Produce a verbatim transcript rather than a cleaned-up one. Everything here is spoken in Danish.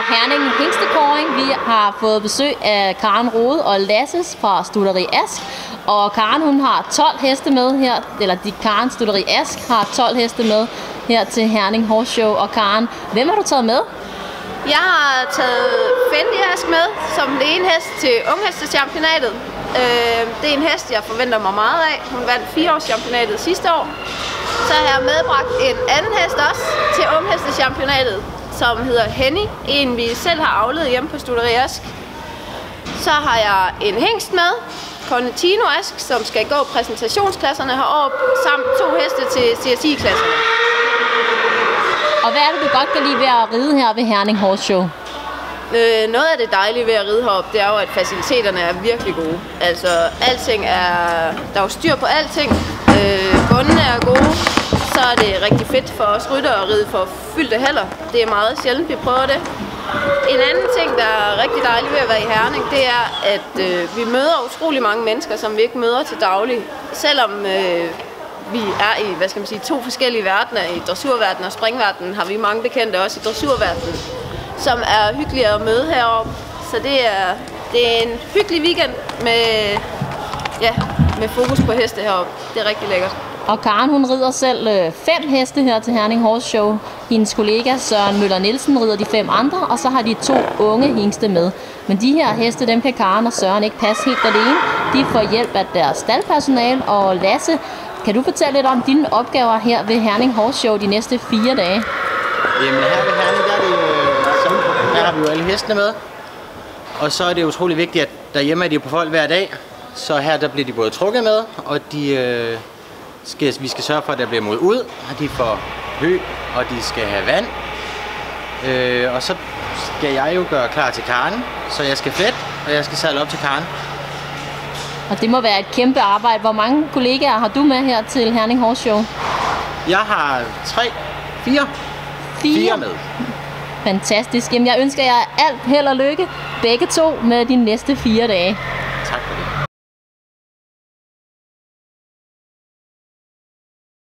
Herning Hingstekåring. Vi har fået besøg af Karen Rode og Lasses fra Stutteri Ask. Og Karen, hun har tolv heste med her, eller de Karen Stutteri Ask har tolv heste med her til Herning Horse Show. Og Karen, hvem har du taget med? Jeg har taget Fendi Ask med som den ene hest til unghestechampionatet. Det er en hest, jeg forventer mig meget af. Hun vandt fireårschampionatet sidste år. Så har jeg medbragt en anden hest også til unghestechampionatet, som hedder Henny. En vi selv har avlet hjemme på Stutteri Ask. Så har jeg en hingst med, Cornetino Ask, som skal gå præsentationsklasserne heroppe, samt to heste til C S I-klasserne. Og hvad er det, du godt kan lide ved at ride her ved Herning Horse Show? Øh, noget af det dejlige ved at ride heroppe, det er jo, at faciliteterne er virkelig gode. Altså, alting er, der er jo styr på alting. Øh, bundene er gode. Så er det rigtig fedt for os ryttere at ride for fyldte heller. Det er meget sjældent, vi prøver det. En anden ting, der er rigtig dejligt ved at være i Herning, det er, at øh, vi møder utrolig mange mennesker, som vi ikke møder til daglig. Selvom øh, vi er i, hvad skal man sige, to forskellige verdener, i dressurverdenen og springverdenen, har vi mange bekendte også i dressurverdenen, som er hyggelige at møde heroppe. Så det er, det er en hyggelig weekend med, ja, med fokus på heste heroppe. Det er rigtig lækkert. Og Karen, hun rider selv øh, fem heste her til Herning Horse Show. Hendes kollega Søren Møller Nielsen rider de fem andre, og så har de to unge hingste med. Men de her heste, dem kan Karen og Søren ikke passe helt alene. De får hjælp af deres staldpersonale. Og Lasse, kan du fortælle lidt om dine opgaver her ved Herning Horse Show de næste fire dage? Jamen her ved Herning, der, er det, øh, der har vi jo alle hestene med. Og så er det utrolig vigtigt, at derhjemme er de på folk hver dag. Så her der bliver de både trukket med, og de... Øh, Skal, vi skal sørge for, at der bliver mod ud, og de får hø, og de skal have vand. Øh, og så skal jeg jo gøre klar til Karen, så jeg skal flette, og jeg skal sadle op til Karen. Og det må være et kæmpe arbejde. Hvor mange kollegaer har du med her til Herning Horse Show? Jeg har tre, fire, fire, fire med. Fantastisk. Jamen, jeg ønsker jer alt held og lykke, begge to, med de næste fire dage. Tak for det.